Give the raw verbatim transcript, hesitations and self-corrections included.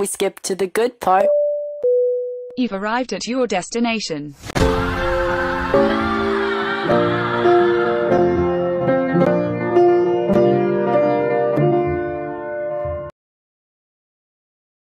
we skip to the good part. You've arrived at your destination.